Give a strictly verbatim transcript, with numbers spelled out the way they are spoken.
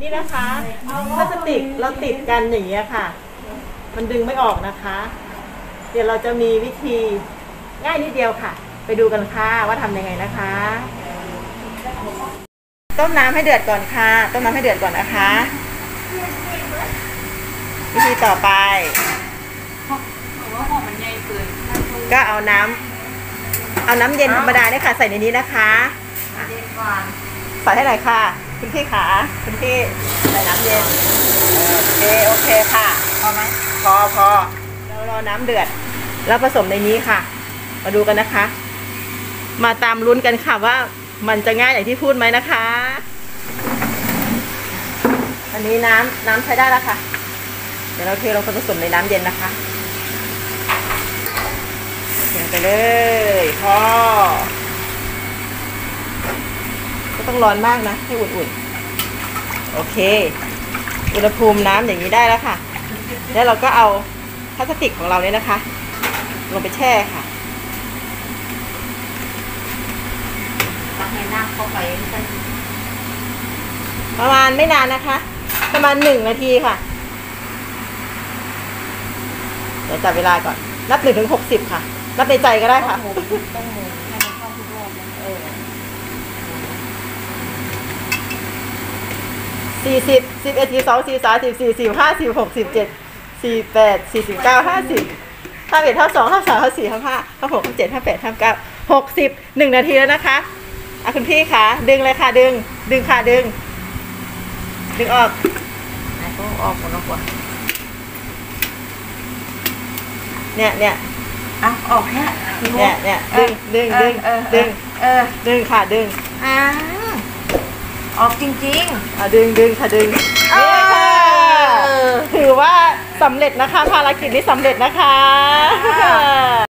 นี่นะคะพลาสติกเราติดกันอย่างเงี้ยค่ะมันดึงไม่ออกนะคะเดี๋ยวเราจะมีวิธีง่ายนิดเดียวค่ะไปดูกันค่ะว่าทำยังไงนะคะต้มน้ำให้เดือดก่อนค่ะต้มน้ำให้เดือดก่อนนะคะวิธีต่อไปก็เอาน้ำเอาน้ำเย็นธรรมดาเนี่ยค่ะใส่ในนี้นะคะใส่ให้หน่อยค่ะคุณพี่ขาคุณพี่ใส่น้ำเย็นโอเคโอเคค่ะพอไหมพอพอเรารอน้ำเดือดแล้วผสมในนี้ค่ะมาดูกันนะคะมาตามลุ้นกันค่ะว่ามันจะง่ายอย่างที่พูดไหมนะคะอันนี้น้ำน้ำใช้ได้แล้วค่ะเดี๋ยวเราเทลงผสมในน้ำเย็นนะคะเทไปเลยพอก็ต้องร้อนมากนะให้อุ่นๆโอเคอุณหภูมิน้ำอย่างนี้ได้แล้วค่ะแล้วเราก็เอาพลาสติกของเราเนี่ยนะคะลงไปแช่ค่ะให้น้ำเข้าไปประมาณไม่นานนะคะประมาณหนึ่งนาทีค่ะเดี๋ยวจับเวลาก่อนนับหนึ่งถึงหกสิบค่ะนับในใจก็ได้ค่ะต้องหมุนให้มันเข้าทุกรอบเออสี่สิบสิบเอ็ดสิบสองสิบสามสิบสี่สิบห้าสิบหกสิบเจ็ดสี่แปดสี่สิบเก้าห้าสิบห้าเอ็ดห้าสองห้าสามห้าสี่ห้าห้าห้าหกห้าเจ็ดห้าแปดห้าเก้าหกสิบหนึ่งนาทีแล้วนะคะอ่ะคุณพี่คะดึงเลยค่ะดึงดึงค่ะดึงดึงออกไหนก็ออกหมดแล้วกว่าเนี่ยเนี่ยอ่ะออกแค่เนี่ยเนี่ยดึงดึงดึงดึงเออดึงค่ะดึงอ่าออกจริงๆอ่ะดึงดึงค่ะดึงนี่ค่ะถือว่าสำเร็จนะคะภารกิจนี้สำเร็จนะคะ